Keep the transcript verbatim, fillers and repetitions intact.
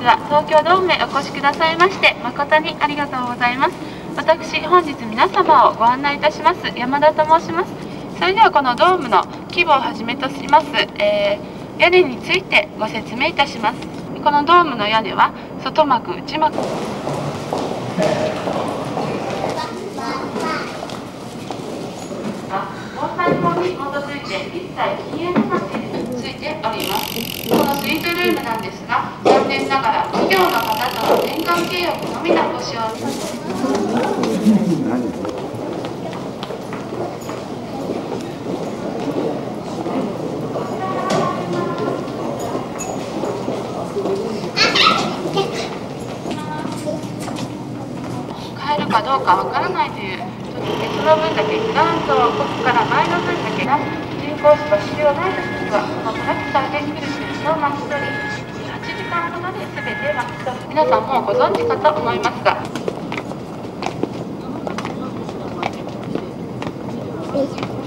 は東京ドームへお越しくださいまして誠にありがとうございます。私本日皆様をご案内いたします山田と申します。それではこのドームの規模をはじめとします、えー、屋根についてご説明いたします。このドームの屋根は外膜内膜防災法に基づいて一切禁煙のついております。このスイートルームなんですが、残念ながら企業の方との年間契約のみのご使用させています。買えるかどうかわからないという、ちょっとね、その分だけガンとここから前の分だけが人工芝使用ないときには、このトラクターでくるくると巻き取り、はちじかんほどで全て巻き取る。皆さんもうご存知かと思いますが。 よいしょ。